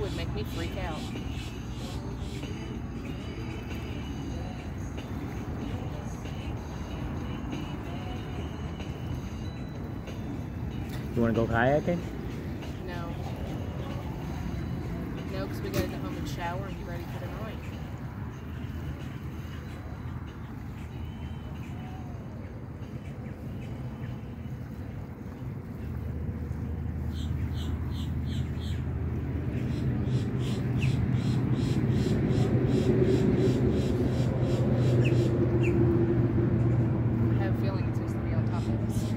would make me freak out. You want to go kayaking? No. No, because we gotta go home and shower and get ready for the night. I have a feeling it's supposed to be on top of us.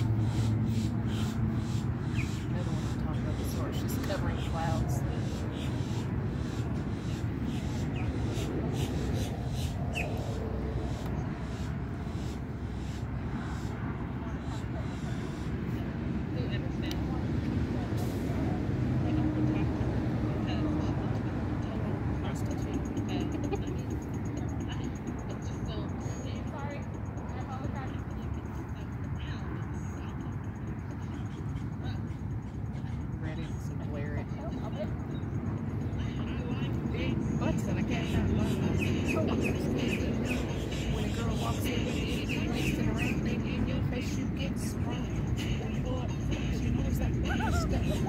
Another one on top of us, or it's just covering clouds. Ready to wear it. Big butts that I can't find. When a girl walks in with you wasting around, baby, in your face, you get sprung. She moves like stuff.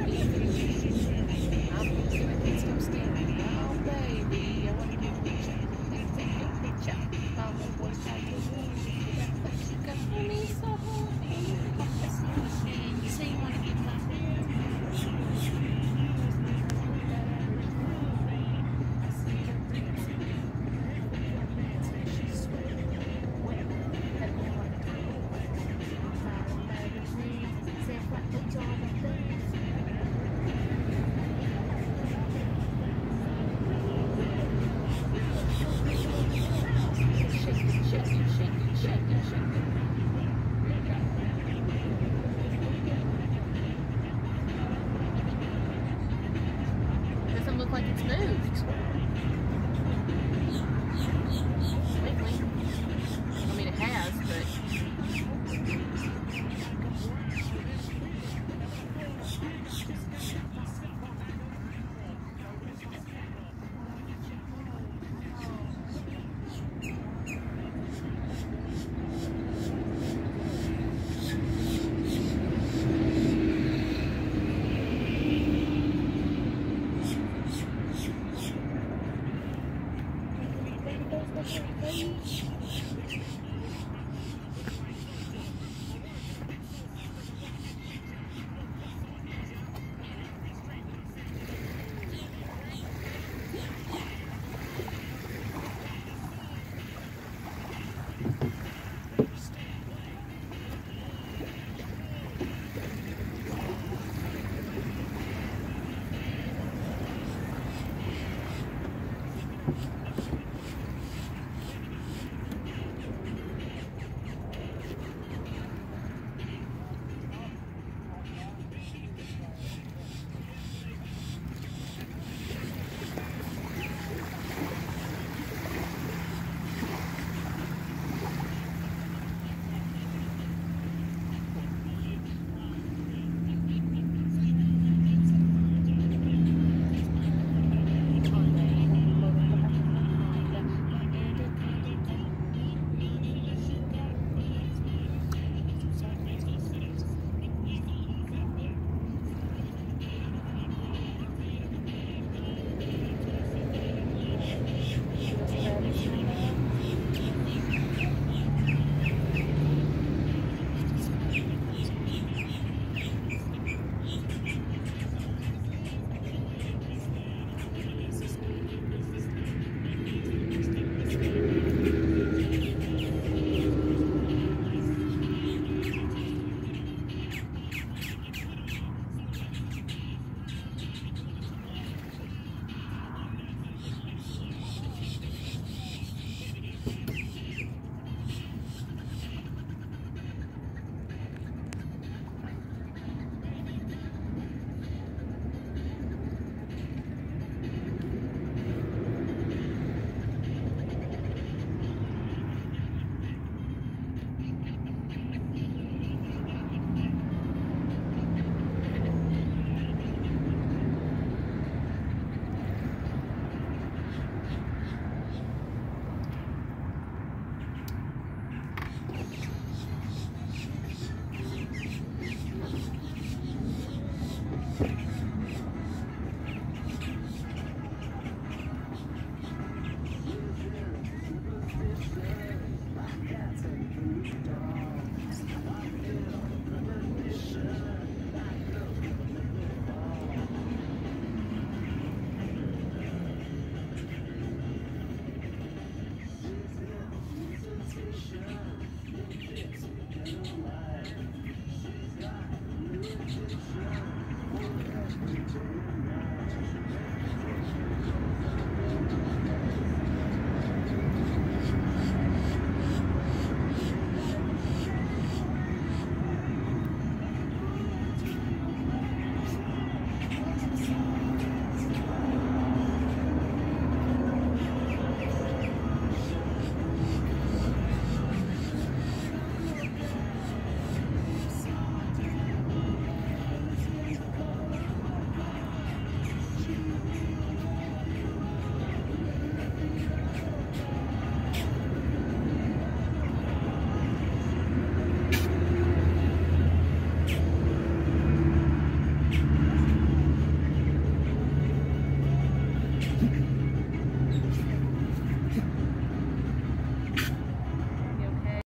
I'm losing, I can't stop staring. Oh, baby, I want to get with you. Take your picture. I'm a boy, you got me so horny. You say you want to get my Doesn't look like it's moved.